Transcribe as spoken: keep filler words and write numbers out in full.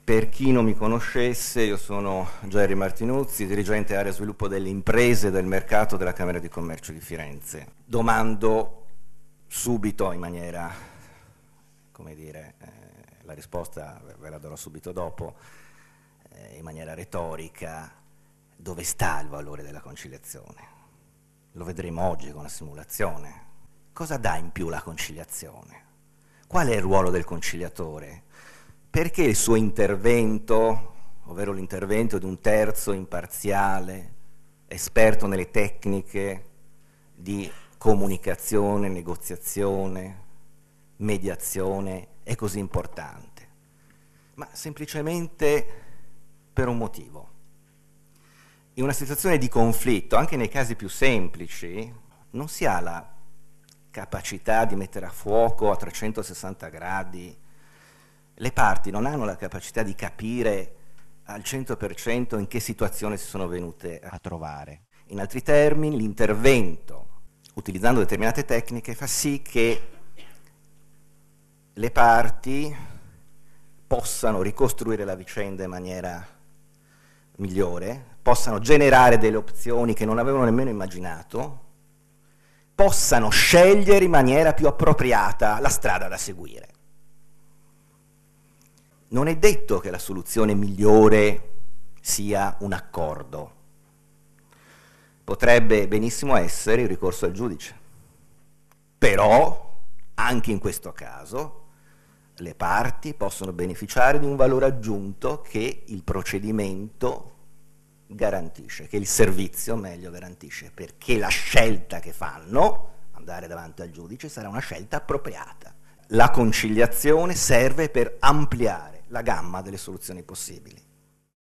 Per chi non mi conoscesse, io sono Gerry Martinuzzi, dirigente area sviluppo delle imprese e del mercato della Camera di Commercio di Firenze. Domando subito in maniera, come dire, eh, la risposta ve la darò subito dopo, eh, in maniera retorica, dove sta il valore della conciliazione? Lo vedremo oggi con la simulazione. Cosa dà in più la conciliazione? Qual è il ruolo del conciliatore? Perché il suo intervento, ovvero l'intervento di un terzo imparziale, esperto nelle tecniche di comunicazione, negoziazione, mediazione, è così importante? Ma semplicemente per un motivo. In una situazione di conflitto, anche nei casi più semplici, non si ha la capacità di mettere a fuoco a trecentosessanta gradi. Le parti non hanno la capacità di capire al cento per cento in che situazione si sono venute a trovare. In altri termini, l'intervento, utilizzando determinate tecniche, fa sì che le parti possano ricostruire la vicenda in maniera migliore, possano generare delle opzioni che non avevano nemmeno immaginato, possano scegliere in maniera più appropriata la strada da seguire. Non è detto che la soluzione migliore sia un accordo. Potrebbe benissimo essere il ricorso al giudice. Però, anche in questo caso, le parti possono beneficiare di un valore aggiunto che il procedimento garantisce, che il servizio meglio garantisce, perché la scelta che fanno, andare davanti al giudice, sarà una scelta appropriata. La conciliazione serve per ampliare la gamma delle soluzioni possibili.